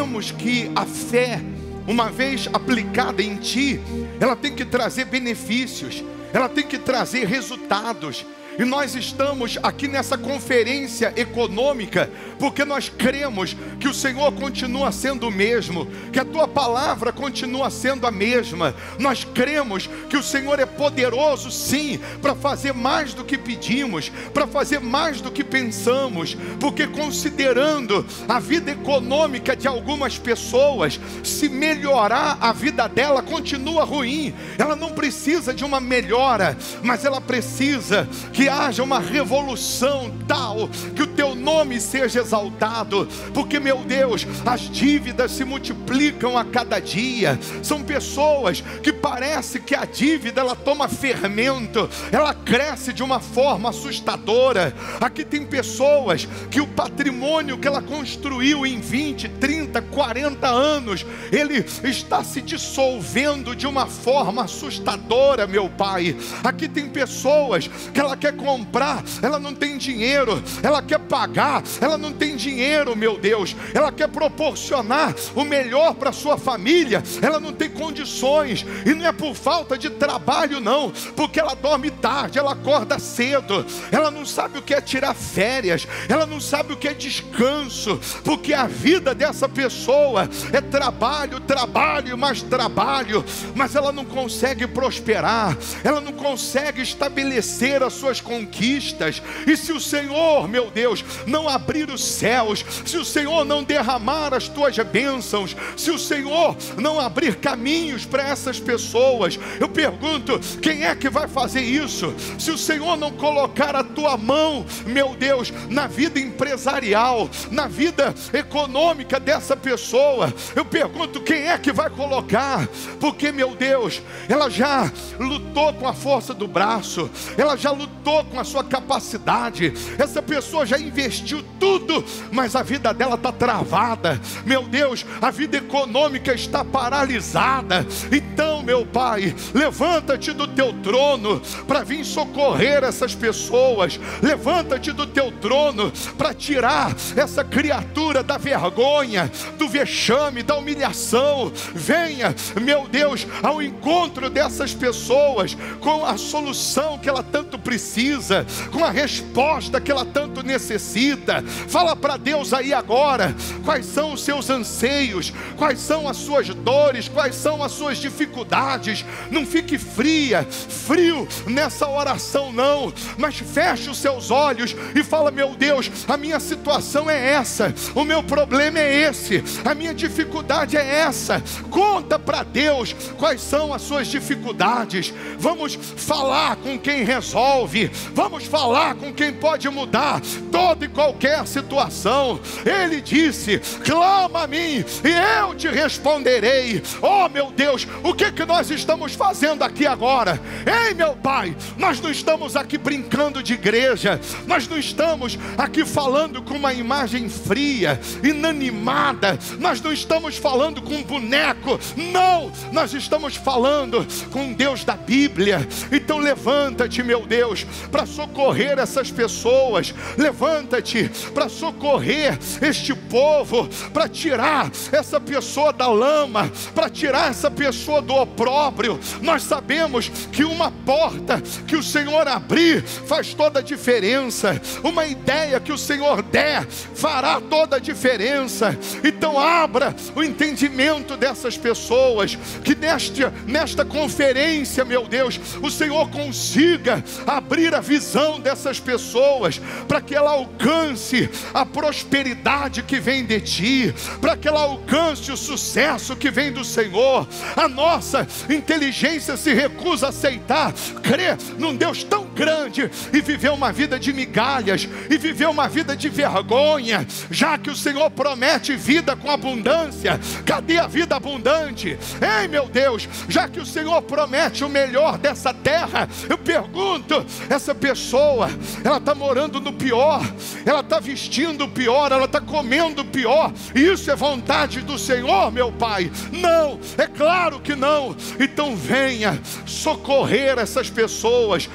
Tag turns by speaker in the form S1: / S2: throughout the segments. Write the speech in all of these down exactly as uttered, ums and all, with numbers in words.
S1: sabemos que a fé, uma vez aplicada em ti, ela tem que trazer benefícios, ela tem que trazer resultados. E nós estamos aqui nessa conferência econômica porque nós cremos que o Senhor continua sendo o mesmo, que a tua palavra continua sendo a mesma. Nós cremos que o Senhor é poderoso sim, para fazer mais do que pedimos, para fazer mais do que pensamos, porque considerando a vida econômica de algumas pessoas, se melhorar a vida dela continua ruim. Ela não precisa de uma melhora, mas ela precisa que haja uma revolução tal que o teu nome seja exaltado, porque, meu Deus, as dívidas se multiplicam a cada dia. São pessoas que parece que a dívida ela toma fermento, ela cresce de uma forma assustadora. Aqui tem pessoas que o patrimônio que ela construiu em vinte, trinta, quarenta anos, ele está se dissolvendo de uma forma assustadora, meu Pai. Aqui tem pessoas que ela quer comprar, ela não tem dinheiro, ela quer pagar, ela não tem dinheiro, meu Deus, ela quer proporcionar o melhor para sua família, ela não tem condições, e não é por falta de trabalho não, porque ela dorme tarde, ela acorda cedo, ela não sabe o que é tirar férias, ela não sabe o que é descanso, porque a vida dessa pessoa é trabalho, trabalho e mais trabalho, mas ela não consegue prosperar, ela não consegue estabelecer as suas conquistas. E se o Senhor, meu Deus, não abrir os céus, se o Senhor não derramar as tuas bênçãos, se o Senhor não abrir caminhos para essas pessoas, eu pergunto, quem é que vai fazer isso? Se o Senhor não colocar a tua mão, meu Deus, na vida empresarial, na vida econômica dessa pessoa, eu pergunto, quem é que vai colocar? Porque, meu Deus, ela já lutou com a força do braço, ela já lutou com a sua capacidade, essa pessoa já investiu tudo, mas a vida dela está travada, meu Deus, a vida econômica está paralisada. Então, meu Pai, levanta-te do teu trono para vir socorrer essas pessoas, levanta-te do teu trono para tirar essa criatura da vergonha, do vexame, da humilhação. Venha, meu Deus, ao encontro dessas pessoas com a solução que ela tanto precisa, com a resposta que ela tanto necessita. Fala para Deus aí agora, quais são os seus anseios, quais são as suas dores, quais são as suas dificuldades. Não fique fria, frio nessa oração não, mas feche os seus olhos e fala, meu Deus, a minha situação é essa, o meu problema é esse, a minha dificuldade é essa. Conta para Deus quais são as suas dificuldades. Vamos falar com quem resolve, vamos falar com quem pode mudar toda e qualquer situação. Ele disse, clama a mim e eu te responderei. Oh, meu Deus, o que que nós estamos fazendo aqui agora? Ei, meu Pai, nós não estamos aqui brincando de igreja, nós não estamos aqui falando com uma imagem fria, inanimada, nós não estamos falando com um boneco, não, nós estamos falando com Deus da Bíblia. Então levanta-te, meu Deus, para socorrer essas pessoas, levanta-te para socorrer este povo, para tirar essa pessoa da lama, para tirar essa pessoa do opróbrio. Nós sabemos que uma porta que o Senhor abrir faz toda a diferença, uma ideia que o Senhor der fará toda a diferença. Então abra o entendimento dessas pessoas, que nesta, nesta conferência, meu Deus, o Senhor consiga abrir a visão dessas pessoas, para que ela alcance a prosperidade que vem de ti, para que ela alcance o sucesso que vem do Senhor. A nossa inteligência se recusa a aceitar, crer num Deus tão grande e viver uma vida de migalhas, e viver uma vida de vergonha, já que o Senhor promete vida com abundância. Cadê a vida abundante? Ei, meu Deus, já que o Senhor promete o melhor dessa terra, eu pergunto, essa pessoa, ela está morando no pior, ela está vestindo o pior, ela está comendo o pior, e isso é vontade do Senhor, meu Pai? Não, é claro que não. Então venha socorrer essas pessoas, venha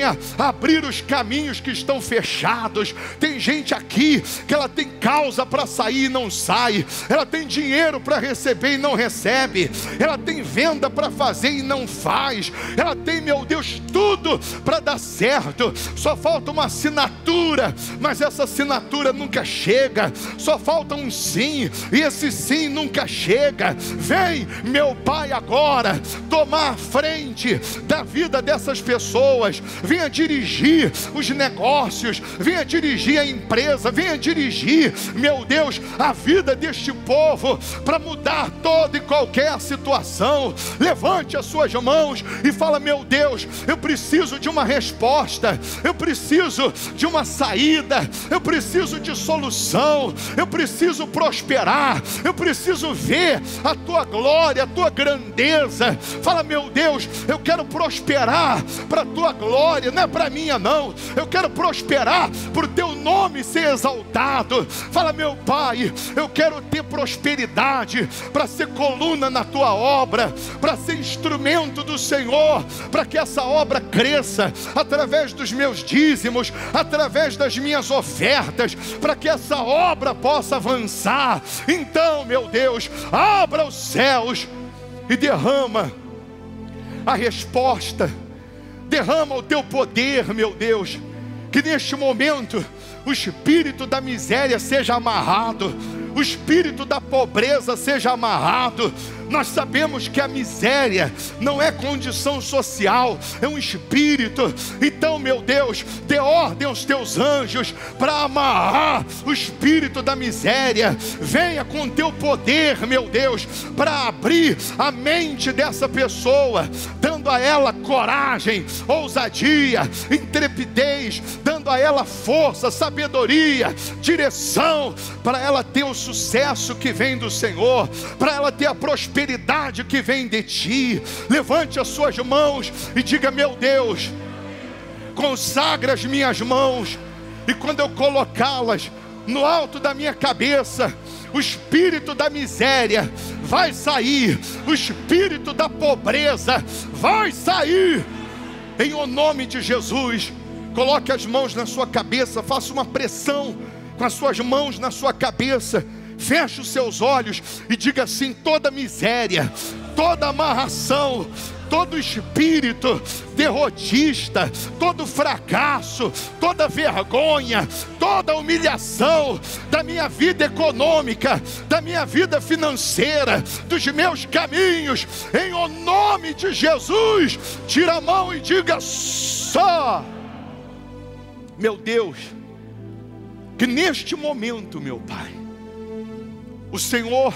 S1: venha abrir os caminhos que estão fechados. Tem gente aqui que ela tem causa para sair e não sai, ela tem dinheiro para receber e não recebe, ela tem venda para fazer e não faz, ela tem, meu Deus, tudo para dar certo, só falta uma assinatura, mas essa assinatura nunca chega, só falta um sim, e esse sim nunca chega. Vem, meu Pai, agora tomar a frente da vida dessas pessoas, venha dirigir os negócios, venha dirigir a empresa, venha dirigir, meu Deus, a vida deste povo, para mudar toda e qualquer situação. Levante as suas mãos e fala: meu Deus, eu preciso de uma resposta, eu preciso de uma saída, eu preciso de solução, eu preciso prosperar, eu preciso ver a tua glória, a tua grandeza. Fala: meu Deus, eu quero prosperar para a tua glória, não é para minha não, eu quero prosperar para o teu nome ser exaltado. Fala: meu Pai, eu quero ter prosperidade para ser coluna na tua obra, para ser instrumento do Senhor, para que essa obra cresça através dos meus dízimos, através das minhas ofertas, para que essa obra possa avançar. Então, meu Deus, abra os céus e derrama a resposta, derrama o teu poder, meu Deus, que neste momento o espírito da miséria seja amarrado, o espírito da pobreza seja amarrado. Nós sabemos que a miséria não é condição social, é um espírito. Então, meu Deus, dê ordem aos teus anjos para amarrar o espírito da miséria. Venha com teu poder, meu Deus, para abrir a mente dessa pessoa, dando a ela coragem, ousadia, intrepidez, dando a ela força, sabedoria, direção, para ela ter o sucesso que vem do Senhor, para ela ter a prosperidade que vem de ti. Levante as suas mãos e diga: meu Deus, consagra as minhas mãos, e quando eu colocá-las no alto da minha cabeça, o espírito da miséria vai sair, o espírito da pobreza vai sair, em o nome de Jesus. Coloque as mãos na sua cabeça, faça uma pressão com as suas mãos na sua cabeça. Feche os seus olhos e diga assim: toda miséria, toda amarração, todo espírito derrotista, todo fracasso, toda vergonha, toda humilhação da minha vida econômica, da minha vida financeira, dos meus caminhos, em o nome de Jesus, tira a mão e diga: só. Meu Deus, que neste momento, meu Pai, o Senhor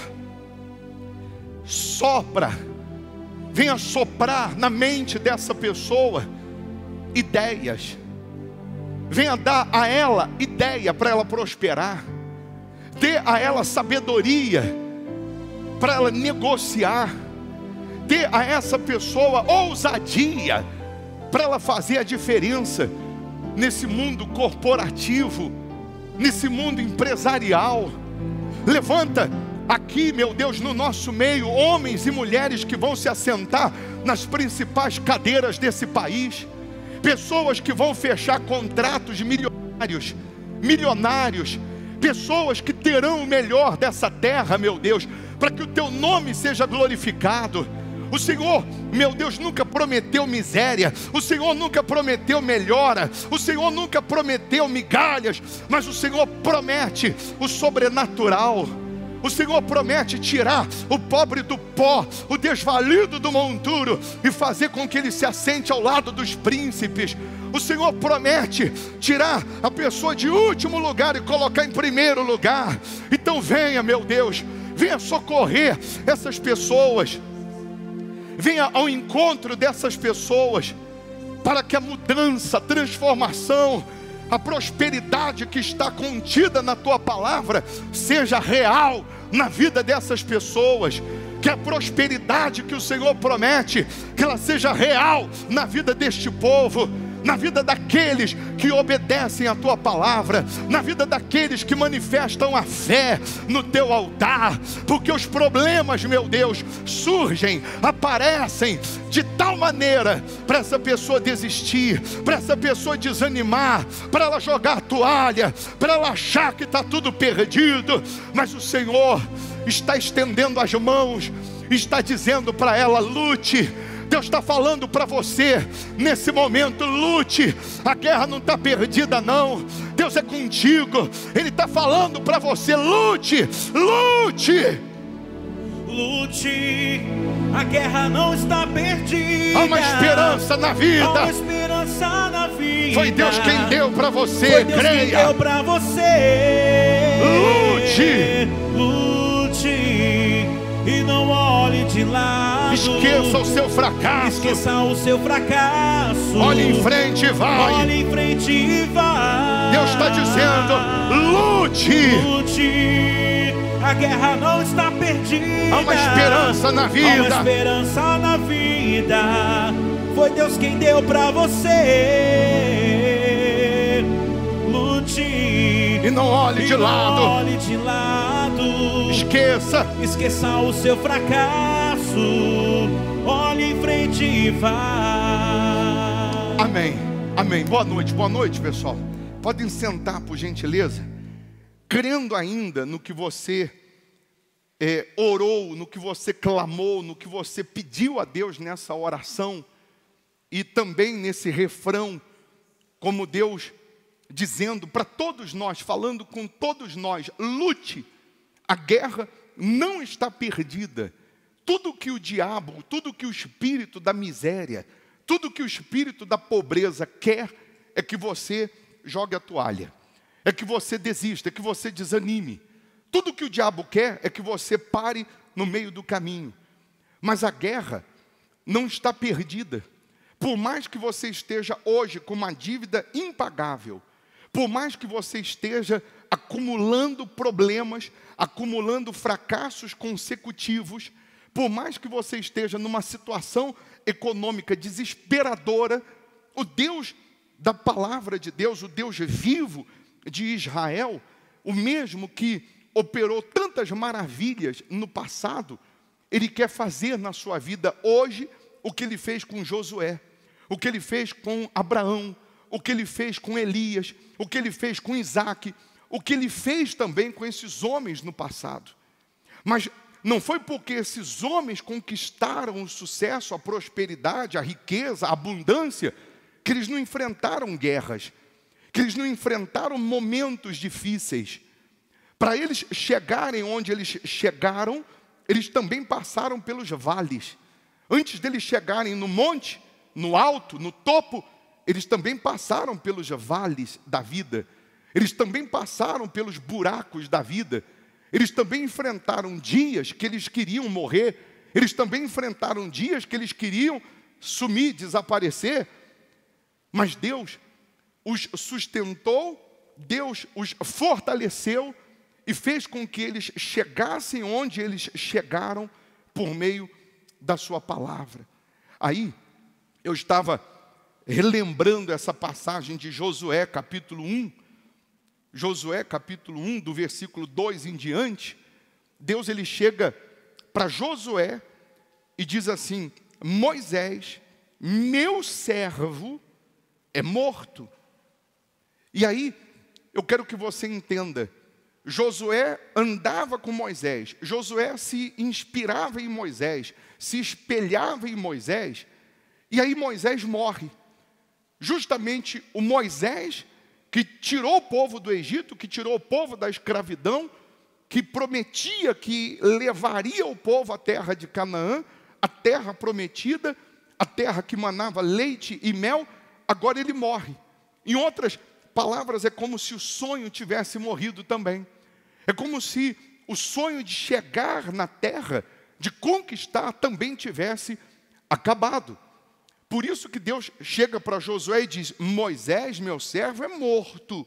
S1: sopra, venha soprar na mente dessa pessoa ideias, venha dar a ela ideia para ela prosperar, dê a ela sabedoria para ela negociar, dê a essa pessoa ousadia para ela fazer a diferença nesse mundo corporativo, nesse mundo empresarial. Levanta aqui, meu Deus, no nosso meio, homens e mulheres que vão se assentar nas principais cadeiras desse país, pessoas que vão fechar contratos milionários, milionários, pessoas que terão o melhor dessa terra, meu Deus, para que o teu nome seja glorificado. O Senhor, meu Deus, nunca prometeu miséria, o Senhor nunca prometeu melhora, o Senhor nunca prometeu migalhas, mas o Senhor promete o sobrenatural. O Senhor promete tirar o pobre do pó, o desvalido do monturo, e fazer com que ele se assente ao lado dos príncipes. O Senhor promete tirar a pessoa de último lugar e colocar em primeiro lugar. Então venha, meu Deus, venha socorrer essas pessoas, venha ao encontro dessas pessoas, para que a mudança, a transformação, a prosperidade que está contida na tua palavra seja real na vida dessas pessoas. Que a prosperidade que o Senhor promete, que ela seja real na vida deste povo. na vida daqueles que obedecem a tua palavra, na vida daqueles que manifestam a fé no teu altar, porque os problemas, meu Deus, surgem, aparecem de tal maneira para essa pessoa desistir, para essa pessoa desanimar, para ela jogar a toalha, para ela achar que está tudo perdido. Mas o Senhor está estendendo as mãos, está dizendo para ela: lute. Deus está falando para você nesse momento: lute, a guerra não está perdida não, Deus é contigo. Ele está falando para você: lute, lute,
S2: lute, a guerra não está perdida.
S1: Há uma esperança na vida,
S2: há uma esperança na vida.
S1: Foi Deus quem deu para você,
S2: Foi Deus
S1: creia.
S2: quem deu para você.
S1: Lute,
S2: lute, e não olhe de lado.
S1: Esqueça o seu fracasso.
S2: Esqueça o seu fracasso.
S1: Olhe em frente e vai.
S2: Olhe em frente e vai.
S1: Deus está dizendo: lute.
S2: Lute. A guerra não está perdida.
S1: Há uma esperança na vida.
S2: Há uma esperança na vida. Foi Deus quem deu para você. Lute.
S1: E não olhe de lado.
S2: Não olhe de lado.
S1: Esqueça.
S2: Esqueça o seu fracasso. Olhe em frente e vá.
S1: Amém. Amém. Boa noite. Boa noite, pessoal. Podem sentar, por gentileza. Crendo ainda no que você é, orou, no que você clamou, no que você pediu a Deus nessa oração, e também nesse refrão, como Deus dizendo para todos nós, falando com todos nós: lute, a guerra não está perdida. Tudo que o diabo, tudo que o espírito da miséria, tudo que o espírito da pobreza quer é que você jogue a toalha, é que você desista, é que você desanime. Tudo que o diabo quer é que você pare no meio do caminho. Mas a guerra não está perdida. Por mais que você esteja hoje com uma dívida impagável, por mais que você esteja acumulando problemas, acumulando fracassos consecutivos, por mais que você esteja numa situação econômica desesperadora, o Deus da palavra de Deus, o Deus vivo de Israel, o mesmo que operou tantas maravilhas no passado, Ele quer fazer na sua vida hoje o que Ele fez com Josué, o que Ele fez com Abraão, o que Ele fez com Elias, o que Ele fez com Isaac, o que Ele fez também com esses homens no passado. Mas não foi porque esses homens conquistaram o sucesso, a prosperidade, a riqueza, a abundância, que eles não enfrentaram guerras, que eles não enfrentaram momentos difíceis. Para eles chegarem onde eles chegaram, eles também passaram pelos vales. Antes deles chegarem no monte, no alto, no topo, eles também passaram pelos vales da vida. Eles também passaram pelos buracos da vida. Eles também enfrentaram dias que eles queriam morrer. Eles também enfrentaram dias que eles queriam sumir, desaparecer. Mas Deus os sustentou, Deus os fortaleceu e fez com que eles chegassem onde eles chegaram por meio da sua palavra. Aí, eu estava relembrando essa passagem de Josué, capítulo um. Josué, capítulo um, do versículo dois em diante. Deus, ele chega para Josué e diz assim: Moisés, meu servo, é morto. E aí, eu quero que você entenda, Josué andava com Moisés, Josué se inspirava em Moisés, se espelhava em Moisés, e aí Moisés morre. Justamente o Moisés que tirou o povo do Egito, que tirou o povo da escravidão, que prometia que levaria o povo à terra de Canaã, a terra prometida, a terra que manava leite e mel, agora ele morre. Em outras palavras, é como se o sonho tivesse morrido também. É como se o sonho de chegar na terra, de conquistar, também tivesse acabado. Por isso que Deus chega para Josué e diz: Moisés, meu servo, é morto.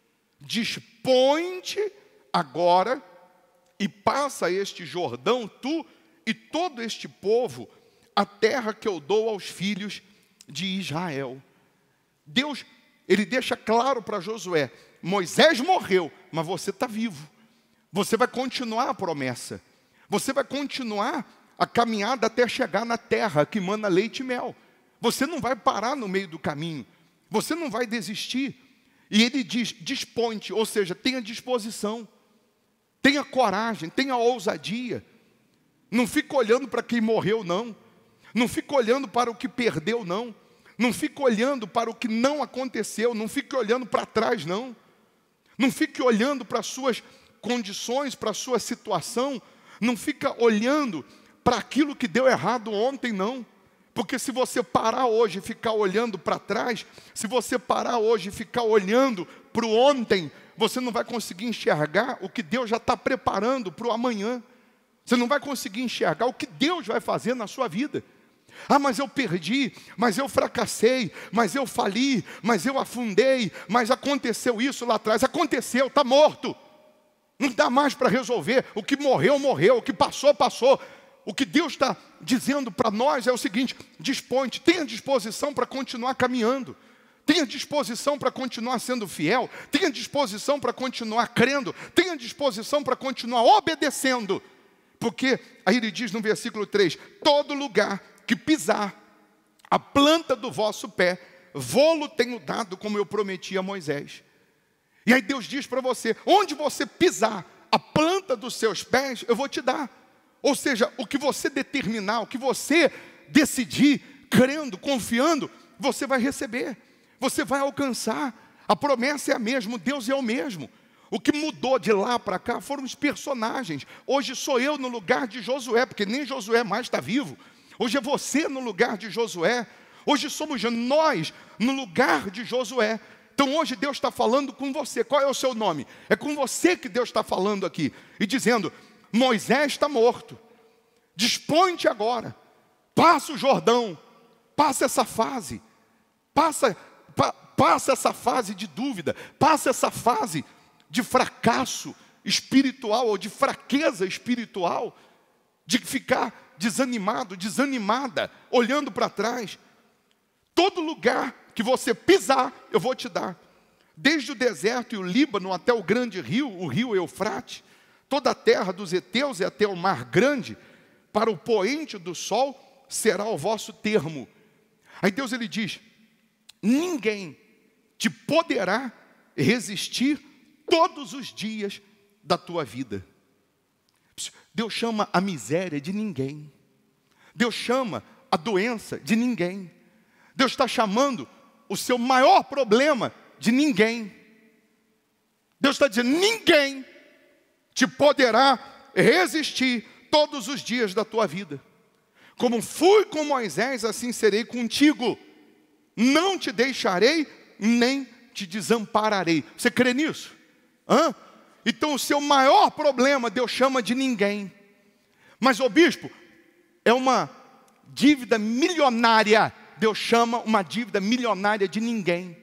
S1: Dispõe-te agora e passa este Jordão, tu e todo este povo, a terra que eu dou aos filhos de Israel. Deus, ele deixa claro para Josué, Moisés morreu, mas você está vivo. Você vai continuar a promessa. Você vai continuar a caminhada até chegar na terra que mana leite e mel. Você não vai parar no meio do caminho. Você não vai desistir. E ele diz, dispõe-te, ou seja, tenha disposição. Tenha coragem, tenha ousadia. Não fica olhando para quem morreu, não. Não fica olhando para o que perdeu, não. Não fica olhando para o que não aconteceu. Não fique olhando para trás, não. Não fique olhando para as suas condições, para a sua situação. Não fica olhando para aquilo que deu errado ontem, não. Porque se você parar hoje e ficar olhando para trás, se você parar hoje e ficar olhando para o ontem, você não vai conseguir enxergar o que Deus já está preparando para o amanhã. Você não vai conseguir enxergar o que Deus vai fazer na sua vida. Ah, mas eu perdi, mas eu fracassei, mas eu fali, mas eu afundei, mas aconteceu isso lá atrás. Aconteceu, está morto. Não dá mais para resolver. O que morreu, morreu. O que passou, passou. O que Deus está dizendo para nós é o seguinte: dispõe-te, tenha disposição para continuar caminhando. Tenha disposição para continuar sendo fiel. Tenha disposição para continuar crendo. Tenha disposição para continuar obedecendo. Porque, aí ele diz no versículo três, todo lugar que pisar a planta do vosso pé, vô-lo tenho dado como eu prometi a Moisés. E aí Deus diz para você, onde você pisar a planta dos seus pés, eu vou te dar. Ou seja, o que você determinar, o que você decidir, crendo, confiando, você vai receber. Você vai alcançar. A promessa é a mesma, Deus é o mesmo. O que mudou de lá para cá foram os personagens. Hoje sou eu no lugar de Josué, porque nem Josué mais está vivo. Hoje é você no lugar de Josué. Hoje somos nós no lugar de Josué. Então hoje Deus está falando com você. Qual é o seu nome? É com você que Deus está falando aqui. E dizendo, Moisés está morto. Dispõe-te agora. Passa o Jordão. Passa essa fase. Passa, pa, passa essa fase de dúvida. Passa essa fase de fracasso espiritual ou de fraqueza espiritual. De ficar desanimado, desanimada, olhando para trás. Todo lugar que você pisar, eu vou te dar. Desde o deserto e o Líbano até o grande rio, o rio Eufrate, toda a terra dos heteus e até o mar grande, para o poente do sol será o vosso termo. Aí Deus ele diz, ninguém te poderá resistir todos os dias da tua vida. Deus chama a miséria de ninguém. Deus chama a doença de ninguém. Deus está chamando o seu maior problema de ninguém. Deus está dizendo, ninguém te poderá resistir todos os dias da tua vida. Como fui com Moisés, assim serei contigo. Não te deixarei, nem te desampararei. Você crê nisso? Hã? Então o seu maior problema Deus chama de ninguém. Mas o bispo, é uma dívida milionária. Deus chama uma dívida milionária de ninguém.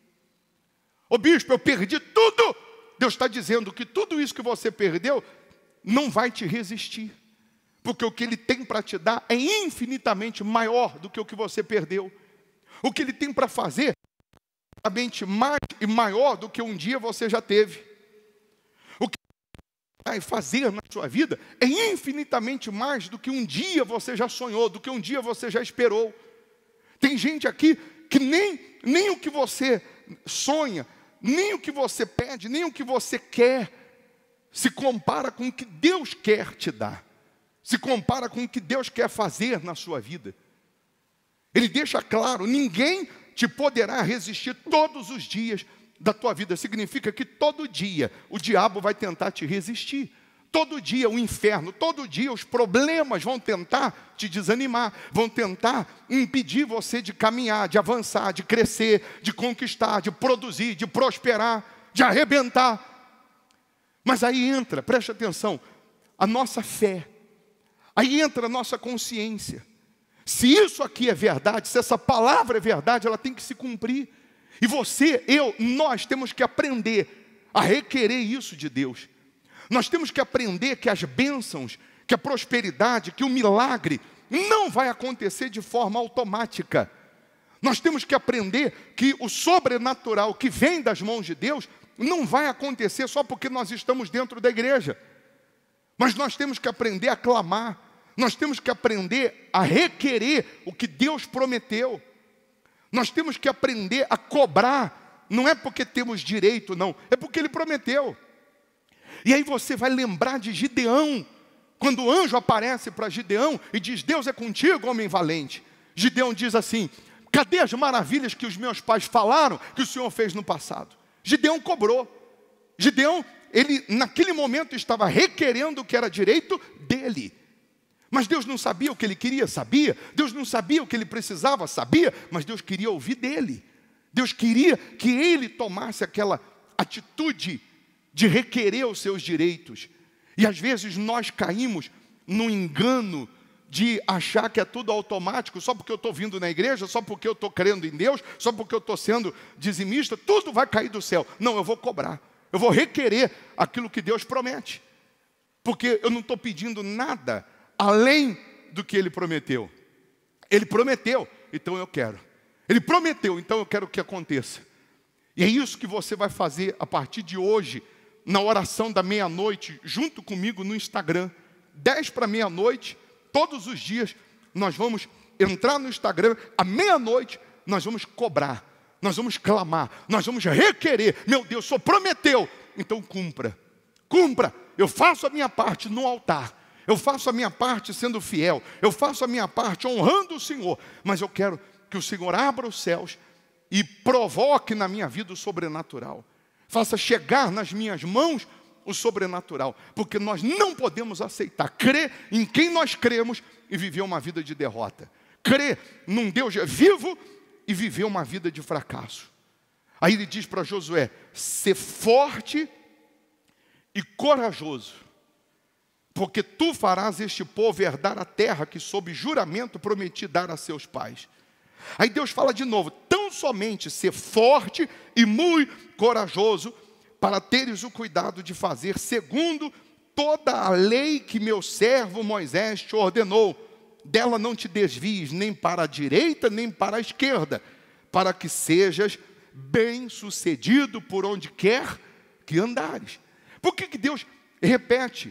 S1: Ô bispo, eu perdi tudo. Deus está dizendo que tudo isso que você perdeu não vai te resistir. Porque o que Ele tem para te dar é infinitamente maior do que o que você perdeu. O que Ele tem para fazer é infinitamente mais e maior do que um dia você já teve. O que Ele vai fazer na sua vida é infinitamente mais do que um dia você já sonhou, do que um dia você já esperou. Tem gente aqui que nem, nem o que você sonha, nem o que você pede, nem o que você quer, se compara com o que Deus quer te dar. Se compara com o que Deus quer fazer na sua vida. Ele deixa claro, ninguém te poderá resistir todos os dias da tua vida. Significa que todo dia o diabo vai tentar te resistir. Todo dia o inferno, todo dia os problemas vão tentar te desanimar, vão tentar impedir você de caminhar, de avançar, de crescer, de conquistar, de produzir, de prosperar, de arrebentar. Mas aí entra, preste atenção, a nossa fé. Aí entra a nossa consciência. Se isso aqui é verdade, se essa palavra é verdade, ela tem que se cumprir. E você, eu, nós temos que aprender a requerer isso de Deus. Nós temos que aprender que as bênçãos, que a prosperidade, que o milagre não vai acontecer de forma automática. Nós temos que aprender que o sobrenatural que vem das mãos de Deus não vai acontecer só porque nós estamos dentro da igreja. Mas nós temos que aprender a clamar. Nós temos que aprender a requerer o que Deus prometeu. Nós temos que aprender a cobrar. Não é porque temos direito, não. É porque Ele prometeu. E aí você vai lembrar de Gideão. Quando o anjo aparece para Gideão e diz: Deus é contigo, homem valente. Gideão diz assim: cadê as maravilhas que os meus pais falaram que o Senhor fez no passado? Gideão cobrou. Gideão, ele naquele momento estava requerendo o que era direito dele. Mas Deus não sabia o que ele queria, sabia. Deus não sabia o que ele precisava, sabia. Mas Deus queria ouvir dele. Deus queria que ele tomasse aquela atitude de requerer os seus direitos. E às vezes nós caímos no engano de achar que é tudo automático, só porque eu estou vindo na igreja, só porque eu estou crendo em Deus, só porque eu estou sendo dizimista, tudo vai cair do céu. Não, eu vou cobrar, eu vou requerer aquilo que Deus promete, porque eu não estou pedindo nada além do que Ele prometeu. Ele prometeu, então eu quero. Ele prometeu, então eu quero que aconteça. E é isso que você vai fazer a partir de hoje, na oração da meia-noite, junto comigo no Instagram, dez para meia-noite. Todos os dias nós vamos entrar no Instagram, à meia-noite nós vamos cobrar, nós vamos clamar, nós vamos requerer. Meu Deus, o Senhor prometeu, então cumpra, cumpra. Eu faço a minha parte no altar, eu faço a minha parte sendo fiel, eu faço a minha parte honrando o Senhor, mas eu quero que o Senhor abra os céus e provoque na minha vida o sobrenatural, faça chegar nas minhas mãos o sobrenatural, porque nós não podemos aceitar, crer em quem nós cremos e viver uma vida de derrota, crer num Deus vivo e viver uma vida de fracasso. Aí ele diz para Josué: ser forte e corajoso, porque tu farás este povo herdar a terra que sob juramento prometi dar a seus pais. Aí Deus fala de novo: tão somente ser forte e muito corajoso, para teres o cuidado de fazer segundo toda a lei que meu servo Moisés te ordenou. Dela não te desvies nem para a direita, nem para a esquerda, para que sejas bem-sucedido por onde quer que andares. Por que que Deus repete?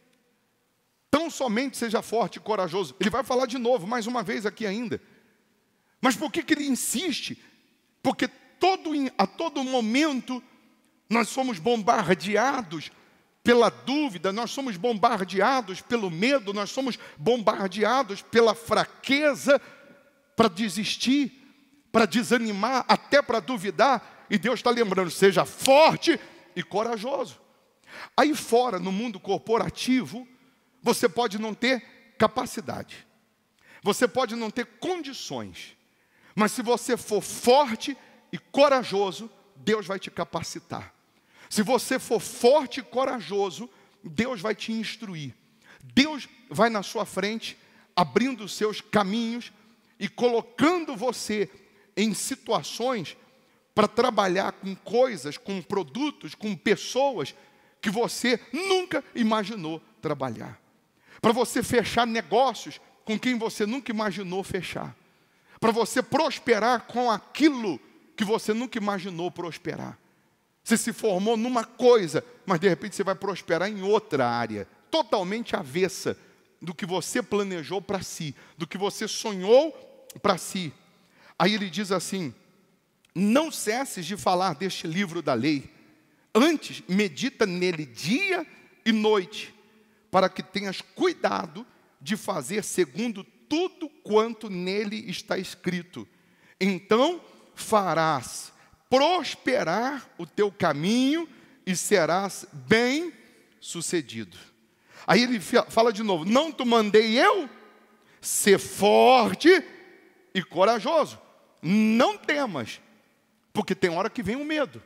S1: Tão somente seja forte e corajoso. Ele vai falar de novo, mais uma vez aqui ainda. Mas por que que ele insiste? Porque todo, a todo momento nós somos bombardeados pela dúvida, nós somos bombardeados pelo medo, nós somos bombardeados pela fraqueza para desistir, para desanimar, até para duvidar. E Deus está lembrando: seja forte e corajoso. Aí fora, no mundo corporativo, você pode não ter capacidade, você pode não ter condições, mas se você for forte e corajoso, Deus vai te capacitar. Se você for forte e corajoso, Deus vai te instruir. Deus vai na sua frente, abrindo os seus caminhos e colocando você em situações para trabalhar com coisas, com produtos, com pessoas que você nunca imaginou trabalhar. Para você fechar negócios com quem você nunca imaginou fechar. Para você prosperar com aquilo que você nunca imaginou prosperar. Você se formou numa coisa, mas de repente você vai prosperar em outra área, totalmente avessa do que você planejou para si, do que você sonhou para si. Aí ele diz assim: não cesses de falar deste livro da lei, antes medita nele dia e noite, para que tenhas cuidado de fazer segundo tudo quanto nele está escrito. Então farás prosperar o teu caminho e serás bem sucedido. Aí ele fala de novo: não te mandei eu? Ser forte e corajoso, não temas, porque tem hora que vem o medo,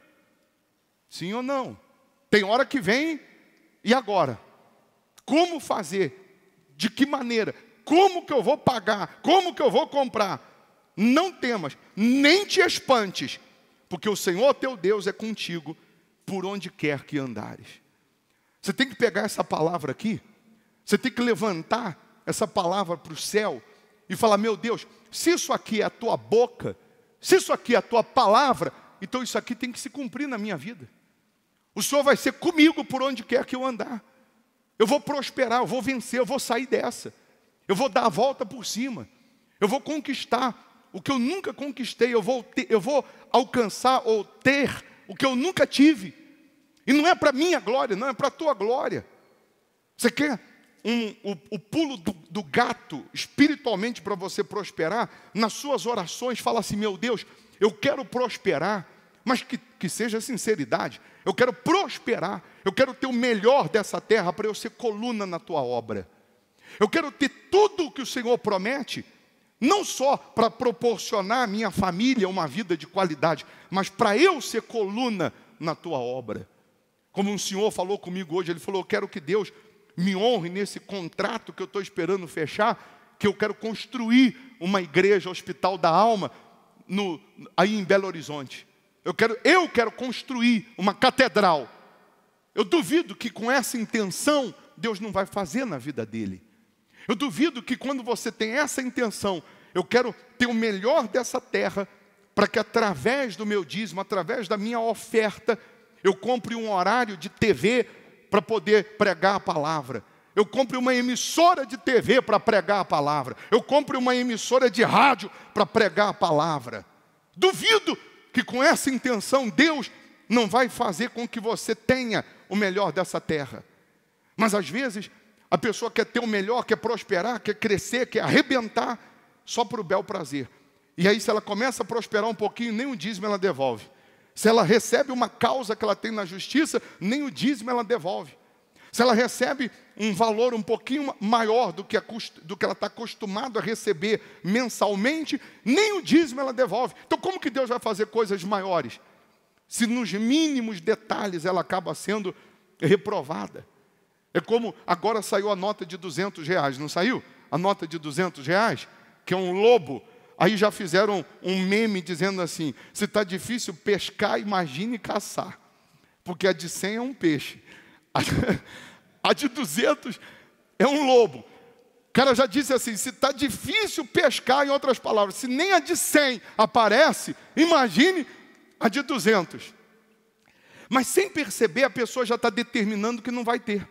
S1: sim ou não? Tem hora que vem, e agora? Como fazer? De que maneira? Como que eu vou pagar? Como que eu vou comprar? Não temas, nem te espantes, porque o Senhor teu Deus é contigo por onde quer que andares. Você tem que pegar essa palavra aqui, você tem que levantar essa palavra para o céu e falar: meu Deus, se isso aqui é a tua boca Se isso aqui é a tua palavra, então isso aqui tem que se cumprir na minha vida. O Senhor vai ser comigo por onde quer que eu andar. Eu vou prosperar, eu vou vencer, eu vou sair dessa. Eu vou dar a volta por cima. Eu vou conquistar o que eu nunca conquistei. Eu vou, ter, eu vou alcançar ou ter o que eu nunca tive. E não é para minha glória, não, é para a tua glória. Você quer um, o, o pulo do, do gato espiritualmente para você prosperar? Nas suas orações, fala assim: meu Deus, eu quero prosperar, mas que, que seja sinceridade. Eu quero prosperar, eu quero ter o melhor dessa terra para eu ser coluna na tua obra. Eu quero ter tudo o que o Senhor promete, não só para proporcionar à minha família uma vida de qualidade, mas para eu ser coluna na tua obra. Como um senhor falou comigo hoje, ele falou: eu quero que Deus me honre nesse contrato que eu estou esperando fechar, que eu quero construir uma igreja, Hospital da Alma, no, aí em Belo Horizonte. Eu quero, eu quero construir uma catedral. Eu duvido que com essa intenção Deus não vai fazer na vida dele. Eu duvido que quando você tem essa intenção, eu quero ter o melhor dessa terra, para que através do meu dízimo, através da minha oferta, eu compre um horário de T V para poder pregar a palavra. Eu compre uma emissora de T V para pregar a palavra. Eu compre uma emissora de rádio para pregar a palavra. Duvido que com essa intenção Deus não vai fazer com que você tenha o melhor dessa terra. Mas às vezes a pessoa quer ter o melhor, quer prosperar, quer crescer, quer arrebentar, só para o bel prazer. E aí, se ela começa a prosperar um pouquinho, nem o dízimo ela devolve. Se ela recebe uma causa que ela tem na justiça, nem o dízimo ela devolve. Se ela recebe um valor um pouquinho maior do que, a, do que ela está acostumado a receber mensalmente, nem o dízimo ela devolve. Então como que Deus vai fazer coisas maiores? Se nos mínimos detalhes ela acaba sendo reprovada. É como agora saiu a nota de duzentos reais, não saiu? A nota de duzentos reais, que é um lobo. Aí já fizeram um meme dizendo assim: se está difícil pescar, imagine caçar. Porque a de cem é um peixe. A de duzentos é um lobo. O cara já disse assim: se está difícil pescar, em outras palavras, se nem a de cem aparece, imagine a de duzentos. Mas sem perceber, a pessoa já está determinando que não vai ter.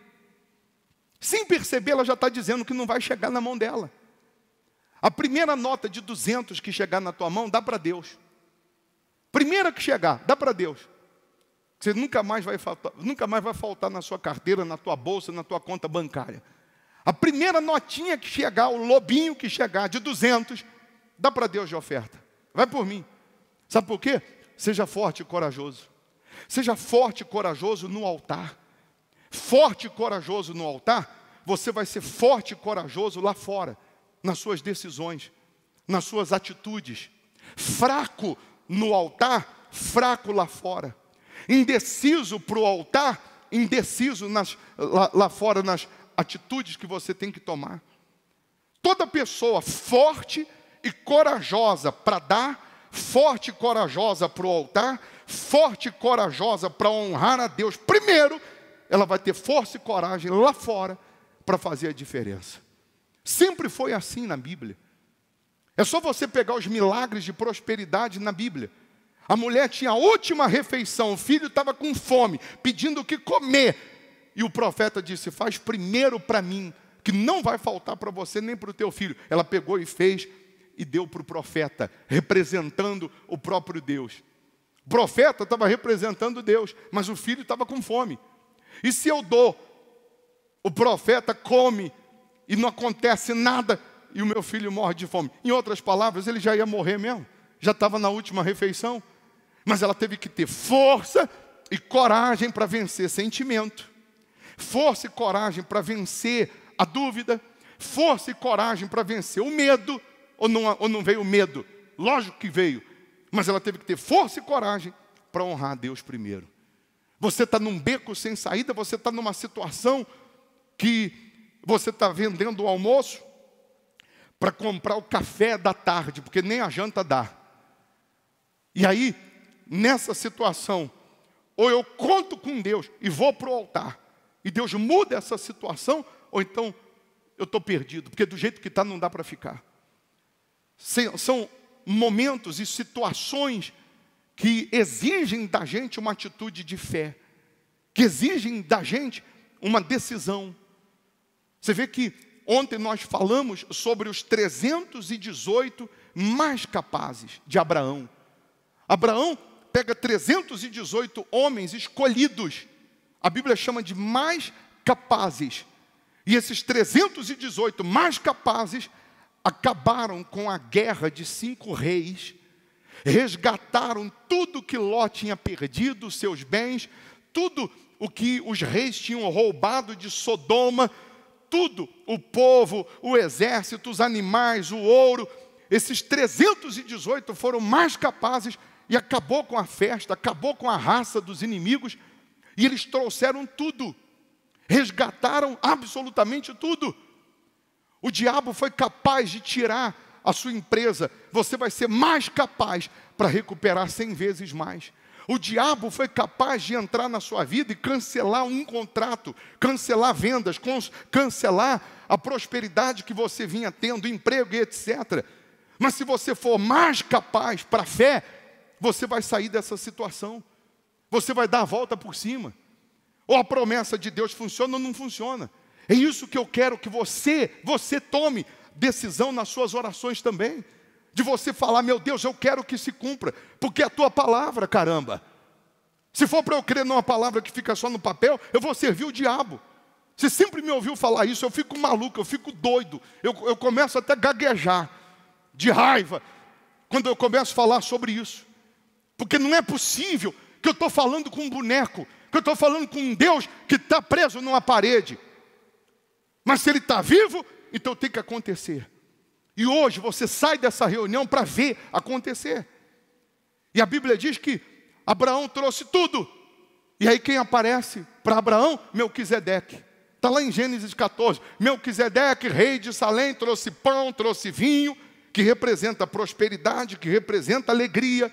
S1: Sem perceber, ela já está dizendo que não vai chegar na mão dela. A primeira nota de duzentos que chegar na tua mão, dá para Deus. Primeira que chegar, dá para Deus. Você nunca mais vai faltar, nunca mais vai faltar na sua carteira, na tua bolsa, na tua conta bancária. A primeira notinha que chegar, o lobinho que chegar de duzentos, dá para Deus de oferta. Vai por mim. Sabe por quê? Seja forte e corajoso. Seja forte e corajoso no altar. Forte e corajoso no altar, você vai ser forte e corajoso lá fora, nas suas decisões, nas suas atitudes. Fraco no altar, fraco lá fora. Indeciso para o altar, indeciso nas, lá, lá fora nas atitudes que você tem que tomar. Toda pessoa forte e corajosa para dar, forte e corajosa para o altar, forte e corajosa para honrar a Deus primeiro, ela vai ter força e coragem lá fora para fazer a diferença. Sempre foi assim na Bíblia. É só você pegar os milagres de prosperidade na Bíblia. A mulher tinha a última refeição, o filho estava com fome, pedindo o que comer. E o profeta disse: faz primeiro para mim, que não vai faltar para você nem para o teu filho. Ela pegou e fez e deu para o profeta, representando o próprio Deus. O profeta estava representando Deus, mas o filho estava com fome. E se eu dou, o profeta come e não acontece nada e o meu filho morre de fome? Em outras palavras, ele já ia morrer mesmo, já estava na última refeição. Mas ela teve que ter força e coragem para vencer sentimento, força e coragem para vencer a dúvida, força e coragem para vencer o medo. Ou não, ou não veio o medo? Lógico que veio, mas ela teve que ter força e coragem para honrar a Deus primeiro. Você está num beco sem saída, você está numa situação que você está vendendo o almoço para comprar o café da tarde, porque nem a janta dá. E aí, nessa situação, ou eu conto com Deus e vou para o altar, e Deus muda essa situação, ou então eu estou perdido, porque do jeito que está não dá para ficar. São momentos e situações que exigem da gente uma atitude de fé, que exigem da gente uma decisão. Você vê que ontem nós falamos sobre os trezentos e dezoito mais capazes de Abraão. Abraão pega trezentos e dezoito homens escolhidos, a Bíblia chama de mais capazes. E esses trezentos e dezoito mais capazes acabaram com a guerra de cinco reis, resgataram tudo que Ló tinha perdido, seus bens, tudo o que os reis tinham roubado de Sodoma, tudo, o povo, o exército, os animais, o ouro. Esses trezentos e dezoito foram mais capazes e acabou com a festa, acabou com a raça dos inimigos, e eles trouxeram tudo, resgataram absolutamente tudo. O diabo foi capaz de tirar a sua empresa, você vai ser mais capaz para recuperar cem vezes mais. O diabo foi capaz de entrar na sua vida e cancelar um contrato, cancelar vendas, cancelar a prosperidade que você vinha tendo, emprego e etcétera. Mas se você for mais capaz para a fé, você vai sair dessa situação. Você vai dar a volta por cima. Ou a promessa de Deus funciona ou não funciona. É isso que eu quero que você, você tome decisão nas suas orações também. De você falar, meu Deus, eu quero que se cumpra, porque é a tua palavra, caramba. Se for para eu crer numa palavra que fica só no papel, eu vou servir o diabo. Você sempre me ouviu falar isso, eu fico maluco, eu fico doido. Eu, eu começo até a gaguejar, de raiva, quando eu começo a falar sobre isso. Porque não é possível que eu estou falando com um boneco, que eu estou falando com um Deus que está preso numa parede. Mas se ele está vivo, então tem que acontecer. E hoje você sai dessa reunião para ver acontecer. E a Bíblia diz que Abraão trouxe tudo. E aí quem aparece para Abraão? Melquisedeque. Está lá em Gênesis catorze. Melquisedeque, rei de Salém, trouxe pão, trouxe vinho, que representa prosperidade, que representa alegria.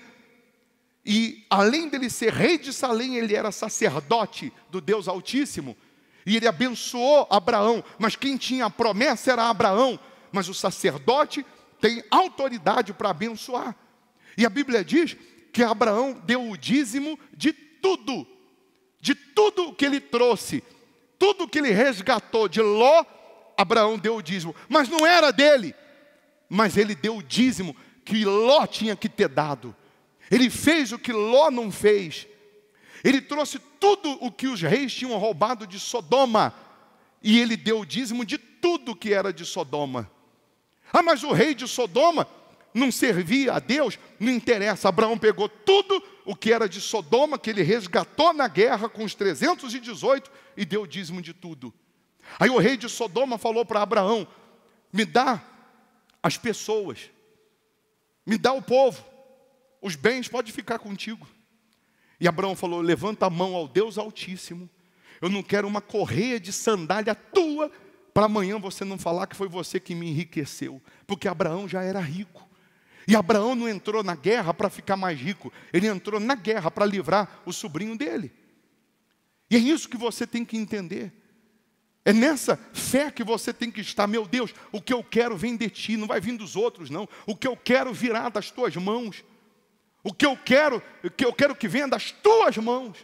S1: E além dele ser rei de Salém, ele era sacerdote do Deus Altíssimo. E ele abençoou Abraão, mas quem tinha a promessa era Abraão. Mas o sacerdote tem autoridade para abençoar. E a Bíblia diz que Abraão deu o dízimo de tudo. De tudo que ele trouxe. Tudo que ele resgatou de Ló, Abraão deu o dízimo. Mas não era dele. Mas ele deu o dízimo que Ló tinha que ter dado. Ele fez o que Ló não fez. Ele trouxe tudo o que os reis tinham roubado de Sodoma. E ele deu o dízimo de tudo que era de Sodoma. Ah, mas o rei de Sodoma não servia a Deus? Não interessa. Abraão pegou tudo o que era de Sodoma, que ele resgatou na guerra com os trezentos e dezoito, e deu o dízimo de tudo. Aí o rei de Sodoma falou para Abraão, me dá as pessoas, me dá o povo, os bens pode ficar contigo. E Abraão falou, levanta a mão ao Deus Altíssimo, eu não quero uma correia de sandália tua, para amanhã você não falar que foi você que me enriqueceu. Porque Abraão já era rico. E Abraão não entrou na guerra para ficar mais rico. Ele entrou na guerra para livrar o sobrinho dele. E é isso que você tem que entender. É nessa fé que você tem que estar. Meu Deus, o que eu quero vem de ti, não vai vir dos outros não. O que eu quero virá das tuas mãos. O que eu quero, o que eu quero que venha das tuas mãos.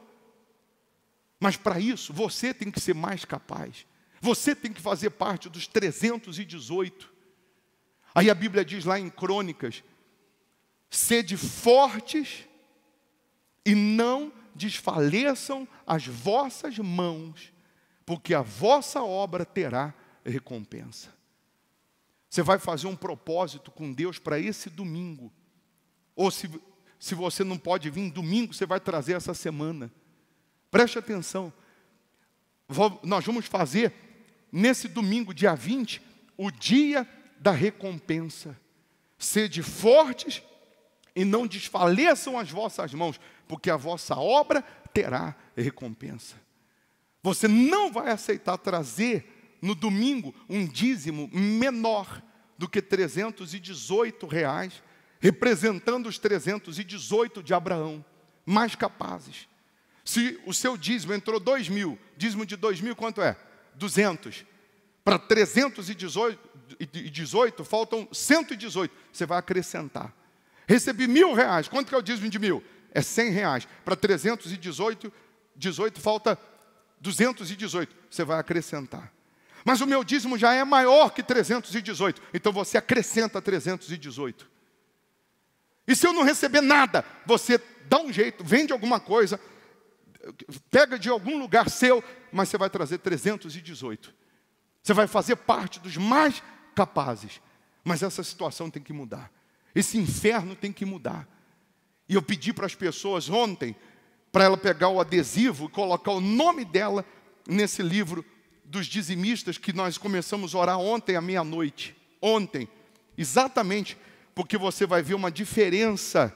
S1: Mas para isso, você tem que ser mais capaz. Você tem que fazer parte dos trezentos e dezoito. Aí a Bíblia diz lá em Crônicas, sede fortes e não desfaleçam as vossas mãos, porque a vossa obra terá recompensa. Você vai fazer um propósito com Deus para esse domingo. Ou se, se você não pode vir domingo, você vai trazer essa semana. Preste atenção. Vou, nós vamos fazer nesse domingo, dia vinte, o dia da recompensa. Sede fortes e não desfaleçam as vossas mãos, porque a vossa obra terá recompensa. Você não vai aceitar trazer no domingo um dízimo menor do que trezentos e dezoito reais, representando os trezentos e dezoito de Abraão, mais capazes. Se o seu dízimo entrou dois mil, dízimo de dois mil quanto é? duzentos. Para trezentos e dezoito, faltam cento e dezoito. Você vai acrescentar. Recebi mil reais. Quanto que é o dízimo de mil? É cem reais. Para trezentos e dezoito, dezoito falta duzentos e dezoito. Você vai acrescentar. Mas o meu dízimo já é maior que trezentos e dezoito. Então você acrescenta trezentos e dezoito. E se eu não receber nada, você dá um jeito, vende alguma coisa, pega de algum lugar seu, mas você vai trazer trezentos e dezoito. Você vai fazer parte dos mais capazes. Mas essa situação tem que mudar. Esse inferno tem que mudar. E eu pedi para as pessoas ontem, para ela pegar o adesivo e colocar o nome dela nesse livro dos dizimistas que nós começamos a orar ontem à meia-noite. Ontem. Exatamente porque você vai ver uma diferença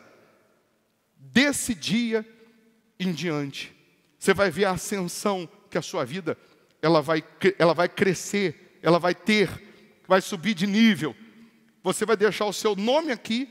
S1: desse dia em diante. Você vai ver a ascensão que a sua vida ela vai, ela vai crescer, ela vai ter, vai subir de nível. Você vai deixar o seu nome aqui,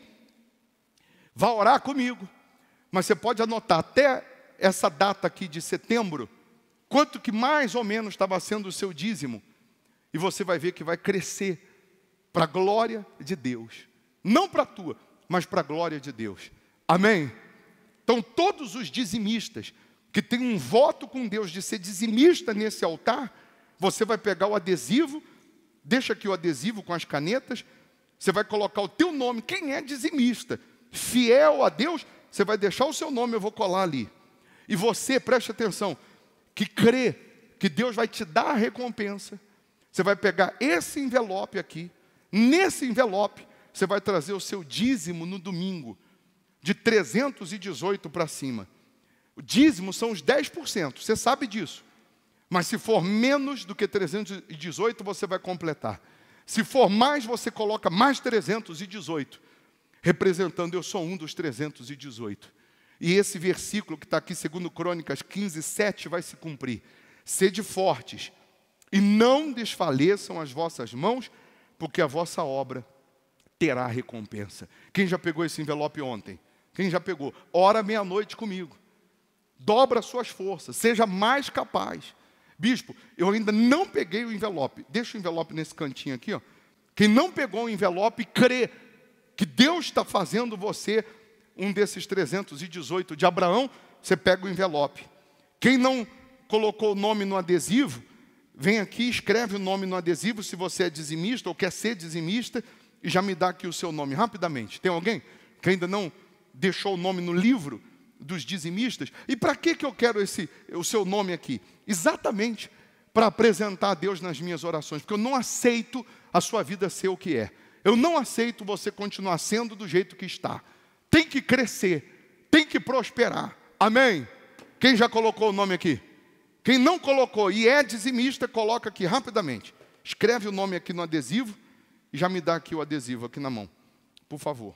S1: vai orar comigo, mas você pode anotar até essa data aqui de setembro, quanto que mais ou menos estava sendo o seu dízimo, e você vai ver que vai crescer para a glória de Deus. Não para a tua, mas para a glória de Deus. Amém? Então todos os dizimistas que têm um voto com Deus de ser dizimista nesse altar, você vai pegar o adesivo, deixa aqui o adesivo com as canetas, você vai colocar o teu nome, quem é dizimista, fiel a Deus, você vai deixar o seu nome, eu vou colar ali. E você, preste atenção, que crê que Deus vai te dar a recompensa, você vai pegar esse envelope aqui, nesse envelope, você vai trazer o seu dízimo no domingo, de trezentos e dezoito para cima. O dízimo são os dez por cento, você sabe disso. Mas se for menos do que trezentos e dezoito, você vai completar. Se for mais, você coloca mais trezentos e dezoito. Representando, eu sou um dos trezentos e dezoito. E esse versículo que está aqui, segundo Crônicas quinze, sete, vai se cumprir. Sede fortes, e não desfaleçam as vossas mãos, porque a vossa obra terá recompensa. Quem já pegou esse envelope ontem? Quem já pegou? Ora meia-noite comigo. Dobra as suas forças, seja mais capaz. Bispo, eu ainda não peguei o envelope. Deixa o envelope nesse cantinho aqui, ó. Quem não pegou o envelope, crê que Deus está fazendo você um desses trezentos e dezoito de Abraão, você pega o envelope. Quem não colocou o nome no adesivo, vem aqui, escreve o nome no adesivo, se você é dizimista ou quer ser dizimista, e já me dá aqui o seu nome, rapidamente. Tem alguém que ainda não deixou o nome no livro dos dizimistas? E para que que eu quero esse, o seu nome aqui? Exatamente para apresentar a Deus nas minhas orações, porque eu não aceito a sua vida ser o que é. Eu não aceito você continuar sendo do jeito que está. Tem que crescer, tem que prosperar. Amém? Quem já colocou o nome aqui? Quem não colocou e é dizimista, coloca aqui rapidamente. Escreve o nome aqui no adesivo e já me dá aqui o adesivo aqui na mão, por favor.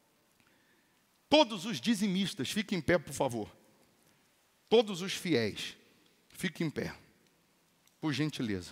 S1: Todos os dizimistas, fiquem em pé, por favor. Todos os fiéis, fiquem em pé, por gentileza.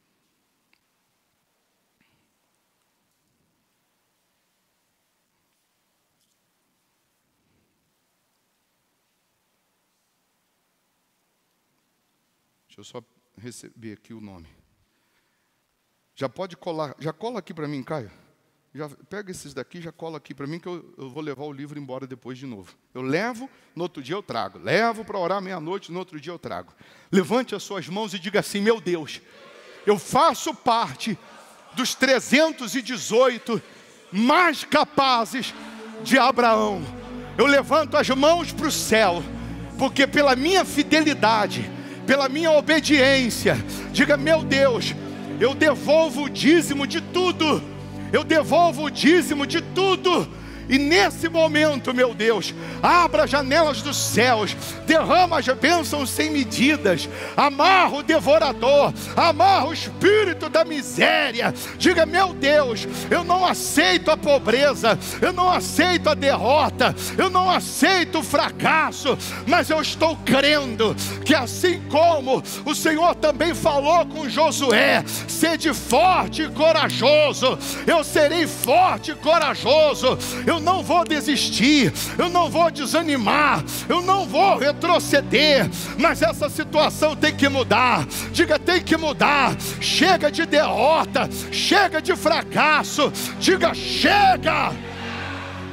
S1: Deixa eu só receber aqui o nome. Já pode colar, já cola aqui para mim, Caio. Já pega esses daqui, já cola aqui para mim, que eu, eu vou levar o livro embora depois de novo. Eu levo, no outro dia eu trago. Levo para orar meia-noite, no outro dia eu trago. Levante as suas mãos e diga assim: meu Deus, eu faço parte dos trezentos e dezoito mais capazes de Abraão. Eu levanto as mãos para o céu, porque pela minha fidelidade, pela minha obediência, diga: meu Deus, eu devolvo o dízimo de tudo. Eu devolvo o dízimo de tudo. E nesse momento, meu Deus, abra as janelas dos céus, derrama as bênçãos sem medidas, amarra o devorador, amarra o espírito da miséria. Diga: meu Deus, eu não aceito a pobreza, eu não aceito a derrota, eu não aceito o fracasso, mas eu estou crendo que assim como o Senhor também falou com Josué: sede forte e corajoso, eu serei forte e corajoso. Eu Eu não vou desistir, eu não vou desanimar, eu não vou retroceder, mas essa situação tem que mudar. Diga: tem que mudar. Chega de derrota, chega de fracasso. Diga: chega.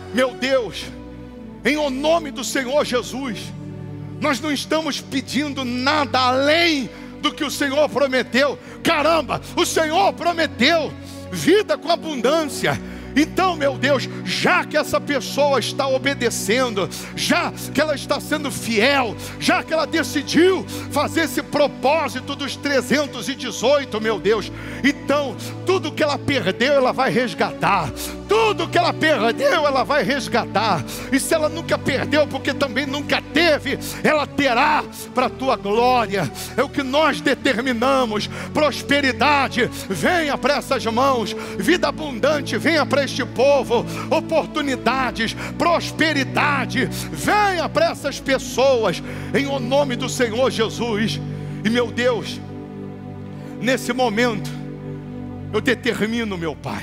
S1: meu Deus, em o nome do Senhor Jesus, nós não estamos pedindo nada além do que o Senhor prometeu. Caramba, o Senhor prometeu vida com abundância. Então, meu Deus, já que essa pessoa está obedecendo, já que ela está sendo fiel, já que ela decidiu fazer esse propósito dos trezentos e dezoito, meu Deus, então tudo que ela perdeu ela vai resgatar, tudo que ela perdeu ela vai resgatar, e se ela nunca perdeu, porque também nunca teve, ela terá para a tua glória. É o que nós determinamos. Prosperidade venha para essas mãos, vida abundante venha para este povo, oportunidades, prosperidade venha para essas pessoas, em o nome do Senhor Jesus. E meu Deus, nesse momento eu determino, meu Pai,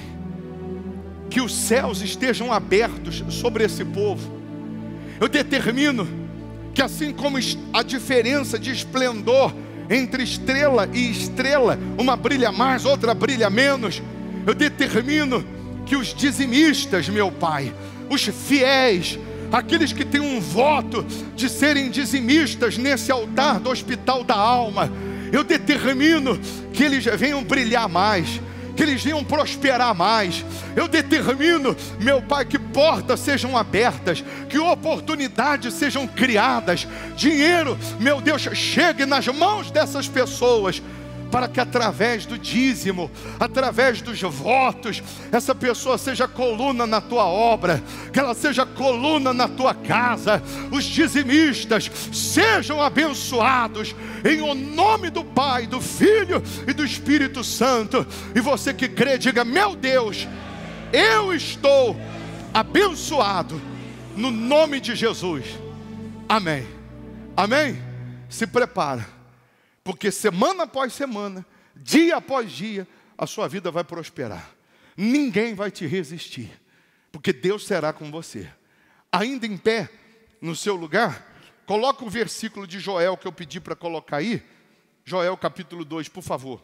S1: que os céus estejam abertos sobre esse povo. Eu determino que, assim como a diferença de esplendor entre estrela e estrela, uma brilha mais, outra brilha menos, eu determino que os dizimistas, meu Pai, os fiéis, aqueles que têm um voto de serem dizimistas nesse altar do hospital da alma, eu determino que eles venham brilhar mais, que eles venham prosperar mais. Eu determino, meu Pai, que portas sejam abertas, que oportunidades sejam criadas, dinheiro, meu Deus, chegue nas mãos dessas pessoas, para que através do dízimo, através dos votos, essa pessoa seja coluna na tua obra, que ela seja coluna na tua casa. Os dizimistas sejam abençoados em o nome do Pai, do Filho e do Espírito Santo. E você que crê, diga: meu Deus, eu estou abençoado no nome de Jesus. Amém. Amém? Se prepara, porque semana após semana, dia após dia, a sua vida vai prosperar. Ninguém vai te resistir, porque Deus será com você. Ainda em pé, no seu lugar, coloca o versículo de Joel que eu pedi para colocar aí. Joel capítulo dois, por favor.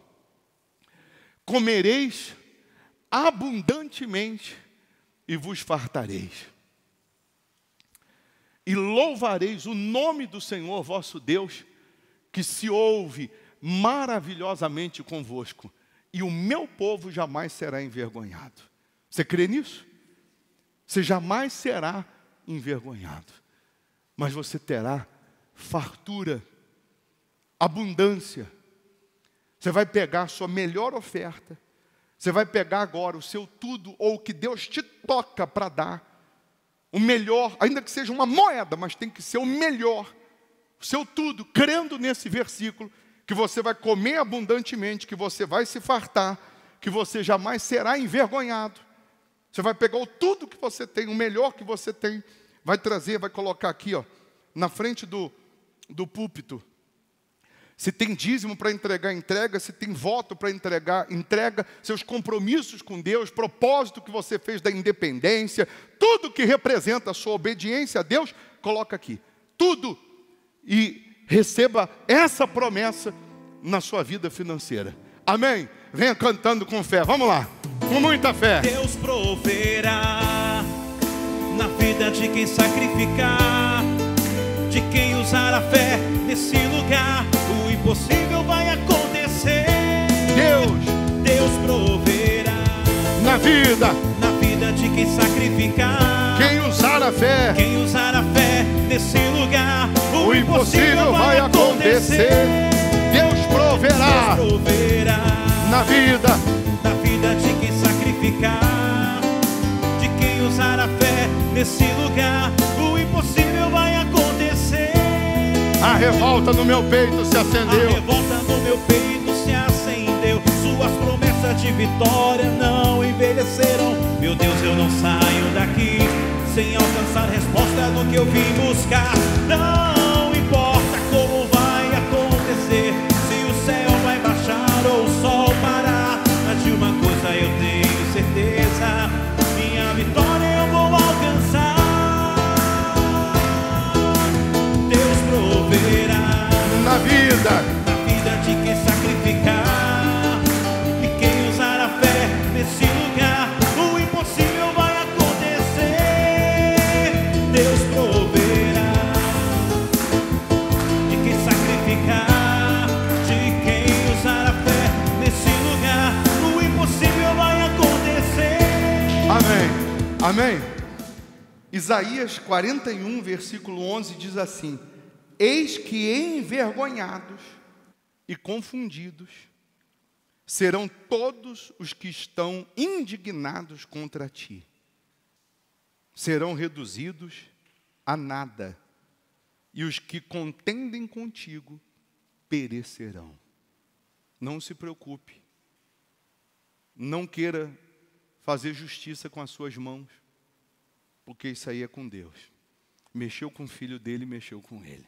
S1: Comereis abundantemente e vos fartareis. E louvareis o nome do Senhor vosso Deus, que se ouve maravilhosamente convosco, e o meu povo jamais será envergonhado. Você crê nisso? Você jamais será envergonhado, mas você terá fartura, abundância. Você vai pegar a sua melhor oferta, você vai pegar agora o seu tudo, ou o que Deus te toca para dar, o melhor, ainda que seja uma moeda, mas tem que ser o melhor, seu tudo, crendo nesse versículo, que você vai comer abundantemente, que você vai se fartar, que você jamais será envergonhado. Você vai pegar o tudo que você tem, o melhor que você tem, vai trazer, vai colocar aqui, ó, na frente do, do púlpito. Se tem dízimo para entregar, entrega. Se tem voto para entregar, entrega. Seus compromissos com Deus, propósito que você fez da independência, tudo que representa a sua obediência a Deus, coloca aqui. Tudo. E receba essa promessa na sua vida financeira. Amém? Venha cantando com fé. Vamos lá. Com muita fé.
S2: Deus proverá na vida de quem sacrificar, de quem usar a fé nesse lugar. O impossível vai acontecer.
S1: Deus,
S2: Deus proverá
S1: na vida,
S2: na vida de quem sacrificar,
S1: quem usar a fé,
S2: quem usar a fé nesse lugar. O,
S1: o impossível vai acontecer. Deus proverá,
S2: Deus proverá
S1: na vida,
S2: na vida de quem sacrificar, de quem usar a fé nesse lugar. O impossível vai acontecer.
S1: A revolta no meu peito se acendeu.
S2: A revolta no meu peito se acendeu. Suas promessas de vitória não envelheceram. Meu Deus, eu não saio daqui sem alcançar resposta no que eu vim buscar. Não importa como vai acontecer, se o céu vai baixar ou o sol parar, mas de uma coisa eu tenho certeza: minha vitória eu vou alcançar. Deus proverá
S1: na vida,
S2: na vida de quem sacrificar, e quem usar a fé nesse lugar. O impossível vai acontecer.
S1: Amém. Amém. Isaías quarenta e um, versículo onze diz assim: eis que envergonhados e confundidos serão todos os que estão indignados contra ti. Serão reduzidos a nada, e os que contendem contigo perecerão. Não se preocupe. Não queira fazer justiça com as suas mãos, porque isso aí é com Deus. Mexeu com o filho dele, mexeu com ele.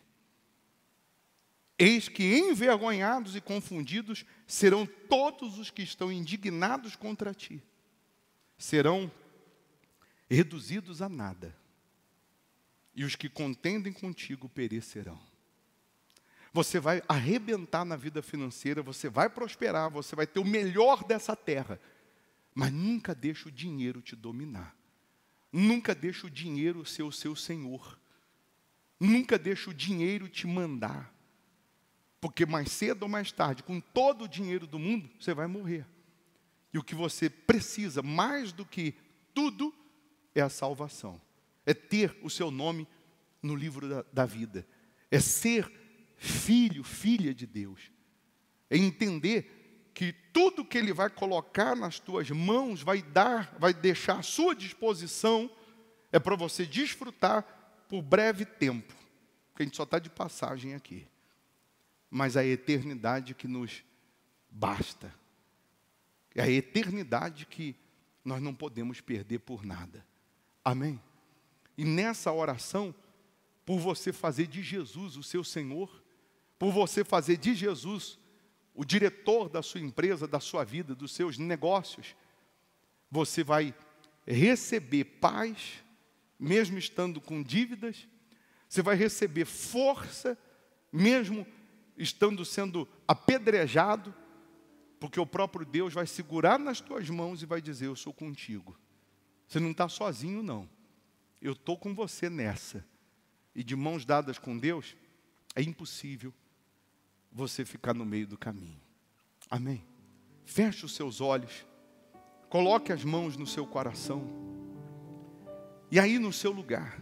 S1: Eis que envergonhados e confundidos serão todos os que estão indignados contra ti. Serão reduzidos a nada, e os que contendem contigo perecerão. Você vai arrebentar na vida financeira, você vai prosperar, você vai ter o melhor dessa terra, mas nunca deixe o dinheiro te dominar. Nunca deixe o dinheiro ser o seu senhor. Nunca deixe o dinheiro te mandar. Porque mais cedo ou mais tarde, com todo o dinheiro do mundo, você vai morrer. E o que você precisa, mais do que tudo, é a salvação. É ter o seu nome no livro da, da vida. É ser filho, filha de Deus. É entender que tudo que Ele vai colocar nas tuas mãos, vai dar, vai deixar à sua disposição, é para você desfrutar por breve tempo. Porque a gente só está de passagem aqui. Mas a eternidade que nos basta. É a eternidade que nós não podemos perder por nada. Amém? E nessa oração, por você fazer de Jesus o seu Senhor, por você fazer de Jesus o diretor da sua empresa, da sua vida, dos seus negócios, você vai receber paz, mesmo estando com dívidas, você vai receber força, mesmo estando sendo apedrejado, porque o próprio Deus vai segurar nas tuas mãos e vai dizer: eu sou contigo. Você não está sozinho, não. Eu estou com você nessa. E de mãos dadas com Deus, é impossível você ficar no meio do caminho. Amém? Feche os seus olhos, coloque as mãos no seu coração, e aí no seu lugar,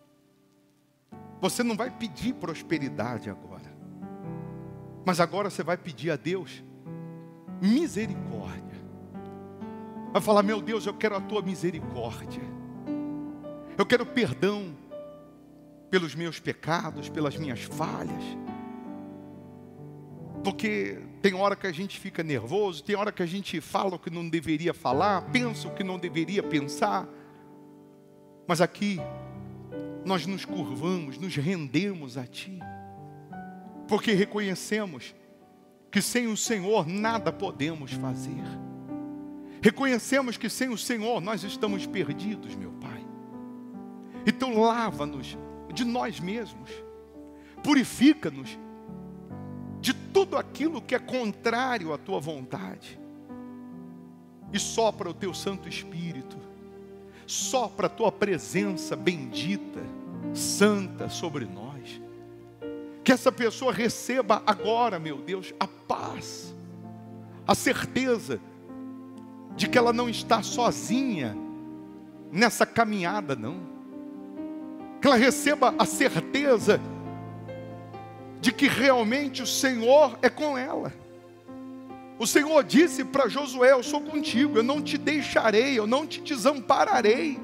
S1: você não vai pedir prosperidade agora, mas agora você vai pedir a Deus misericórdia. Vai falar: meu Deus, eu quero a tua misericórdia. Eu quero perdão pelos meus pecados, pelas minhas falhas. Porque tem hora que a gente fica nervoso, tem hora que a gente fala o que não deveria falar, pensa o que não deveria pensar. Mas aqui, nós nos curvamos, nos rendemos a Ti. Porque reconhecemos que sem o Senhor nada podemos fazer. Reconhecemos que sem o Senhor nós estamos perdidos, meu Pai. Então lava-nos de nós mesmos. Purifica-nos de tudo aquilo que é contrário à Tua vontade. E sopra o Teu Santo Espírito. Sopra a Tua presença bendita, santa sobre nós. Que essa pessoa receba agora, meu Deus, a paz, a certeza de que ela não está sozinha nessa caminhada, não. Que ela receba a certeza de que realmente o Senhor é com ela. O Senhor disse para Josué: eu sou contigo, eu não te deixarei, eu não te desampararei.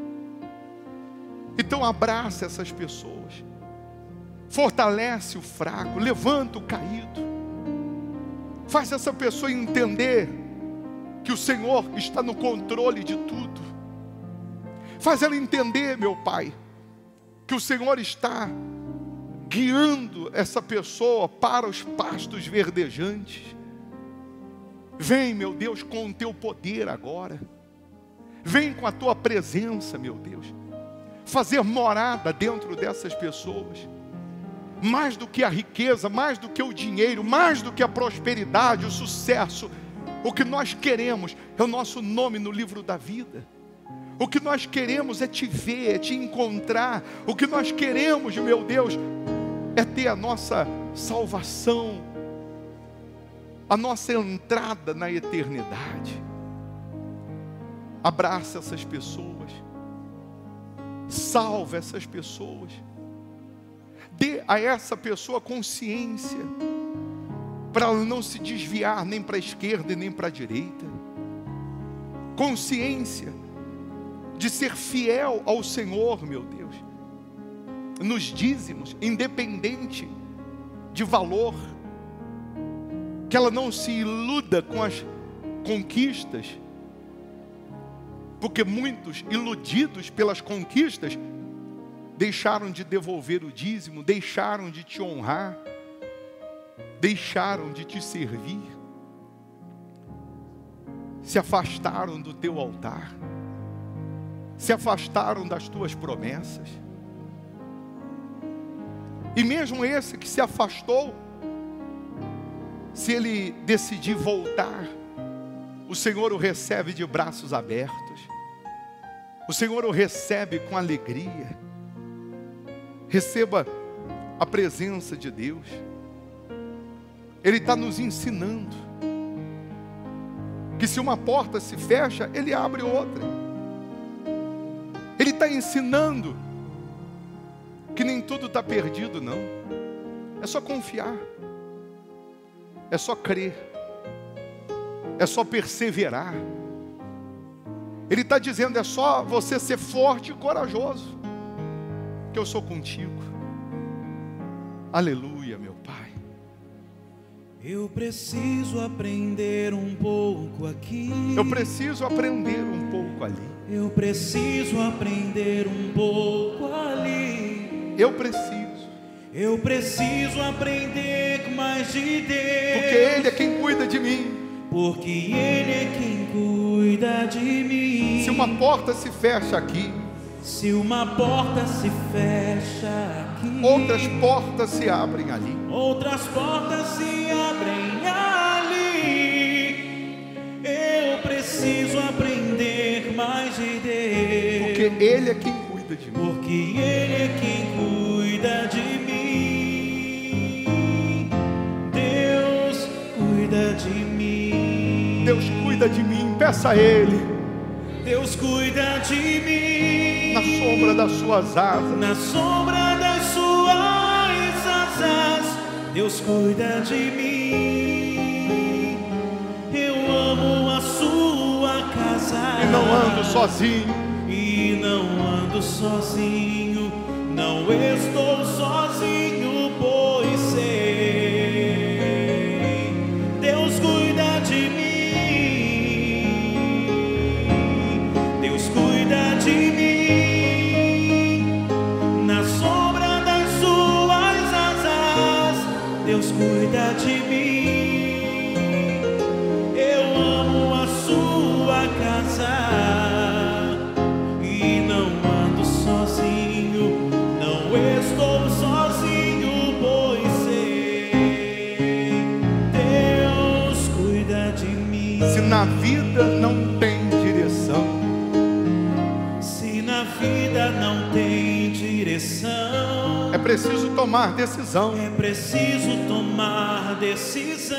S1: Então abraça essas pessoas, fortalece o fraco, levanta o caído, faz essa pessoa entender que o Senhor está no controle de tudo. Faz ela entender, meu Pai, que o Senhor está guiando essa pessoa para os pastos verdejantes. Vem, meu Deus, com o Teu poder agora. Vem com a Tua presença, meu Deus, fazer morada dentro dessas pessoas. Mais do que a riqueza, mais do que o dinheiro, mais do que a prosperidade, o sucesso, o que nós queremos é o nosso nome no livro da vida. O que nós queremos é Te ver, é Te encontrar. O que nós queremos, meu Deus, é ter a nossa salvação, a nossa entrada na eternidade. Abraça essas pessoas. Salva essas pessoas. Dê a essa pessoa consciência, para ela não se desviar nem para a esquerda e nem para a direita. Consciência de ser fiel ao Senhor, meu Deus, nos dízimos, independente de valor. Que ela não se iluda com as conquistas, porque muitos, iludidos pelas conquistas, deixaram de devolver o dízimo, deixaram de te honrar, deixaram de te servir, se afastaram do teu altar, se afastaram das tuas promessas. E mesmo esse que se afastou, se ele decidir voltar, o Senhor o recebe de braços abertos, o Senhor o recebe com alegria. Receba a presença de Deus. Ele está nos ensinando que se uma porta se fecha, Ele abre outra. Ele está ensinando que nem tudo está perdido, não. É só confiar, é só crer, é só perseverar. Ele está dizendo, é só você ser forte e corajoso, que eu sou contigo. Aleluia, meu Pai.
S2: Eu preciso aprender um pouco aqui.
S1: Eu preciso aprender um pouco ali.
S2: Eu preciso aprender um pouco ali.
S1: Eu preciso.
S2: Eu preciso aprender mais de Deus.
S1: Porque Ele é quem cuida de mim.
S2: Porque Ele é quem cuida de mim.
S1: Se uma porta se fecha aqui,
S2: se uma porta se fecha aqui,
S1: outras portas se abrem ali.
S2: Outras portas se abrem ali. Eu preciso aprender mais de Deus.
S1: Porque Ele é quem cuida de mim.
S2: Porque Ele é quem cuida de mim. Deus cuida de mim.
S1: Deus cuida de mim. Peça a Ele.
S2: Deus cuida de mim.
S1: Na sombra das suas asas.
S2: Na sombra das suas asas. Deus cuida de mim. Eu amo a sua casa.
S1: E não ando sozinho.
S2: E não ando sozinho. Não estou sozinho, pois sei. Deus cuida de mim. Deus cuida de mim. Na sombra das suas asas. Deus cuida de mim. Eu amo a sua casa. E não ando sozinho. Não estou sozinho, pois sei. Deus cuida de mim.
S1: Se na vida não tem direção,
S2: Se na vida não tem direção,
S1: é preciso tomar decisão.
S2: é preciso tomar decisão.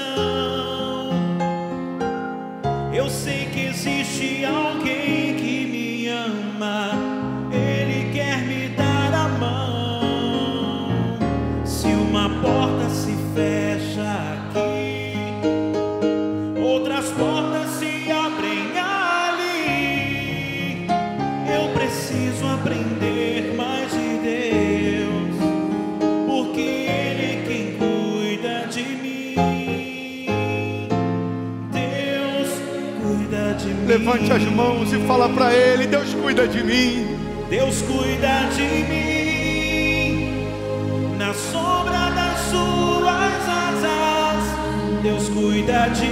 S2: Eu sei que existe alguém que me ama. Ele quer me dar a mão. Se uma porta se fecha aqui, outras portas se abrem ali. Eu preciso aprender mais de Deus, porque Ele é quem cuida de mim. Deus cuida de mim.
S1: Levante as mãos e fala para Ele: Deus cuida de mim.
S2: Deus cuida de mim. Na sombra das suas asas. Deus cuida de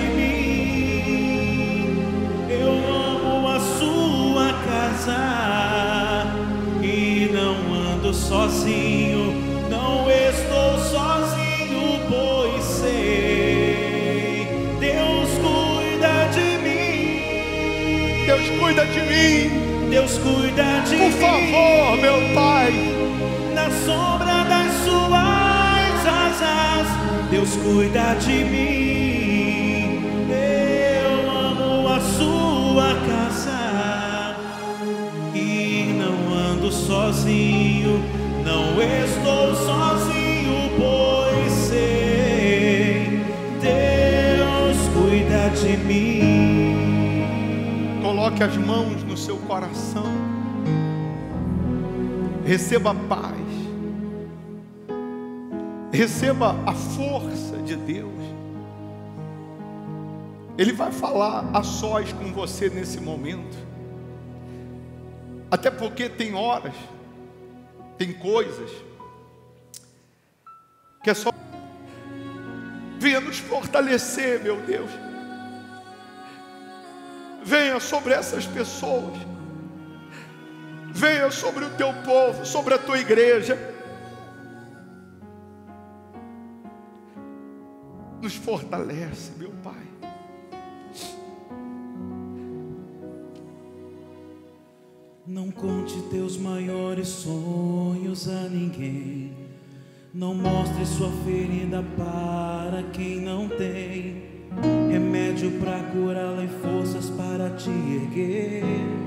S2: mim. Eu amo a sua casa. E não ando sozinho. Não estou sozinho, pois sei. Deus cuida de mim.
S1: Deus cuida de mim.
S2: Deus cuida de mim.
S1: Por favor, meu Pai.
S2: Na sombra das suas asas. Deus cuida de mim. Eu amo a sua casa. sozinho, não estou sozinho, pois sei, Deus cuida de mim.
S1: Coloque as mãos no seu coração, receba a paz, receba a força de Deus. Ele vai falar a sós com você nesse momento. Até porque tem horas, tem coisas que é só venha nos fortalecer, meu Deus. Venha sobre essas pessoas, venha sobre o teu povo, sobre a tua igreja. Nos fortalece, meu Pai.
S2: Não conte teus maiores sonhos a ninguém. Não mostre sua ferida para quem não tem remédio para curá-la e forças para te erguer.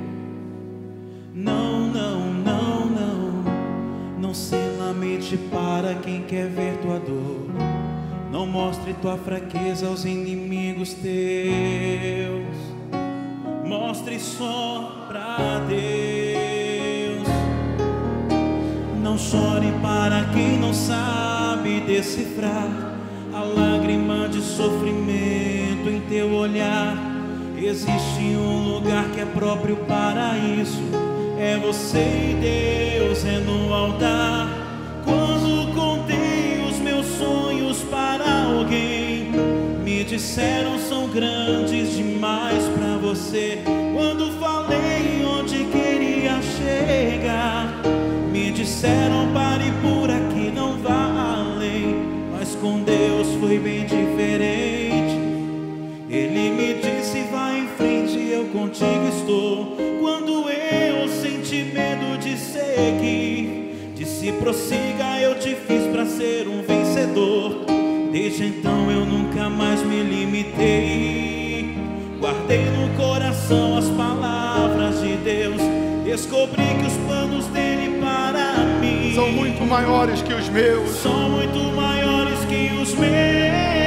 S2: Não, não, não, não. Não se lamente para quem quer ver tua dor. Não mostre tua fraqueza aos inimigos teus. Mostre só pra Deus. Não chore para quem não sabe decifrar a lágrima de sofrimento em teu olhar. Existe um lugar que é próprio para isso. É você e Deus, é no altar. Quando contei os meus sonhos para alguém, me disseram são grandes demais pra você. Quando falei onde queria chegar, me disseram pare por aqui, não vá além. Mas com Deus foi bem diferente. Ele me disse vai em frente, eu contigo estou. Quando eu senti medo de seguir, disse prossiga, eu te fiz pra ser um vencedor. Desde então eu nunca mais me limitei. Guardei no coração as palavras de Deus. Descobri que os planos dele para mim
S1: são muito maiores que os meus.
S2: São muito maiores que os meus.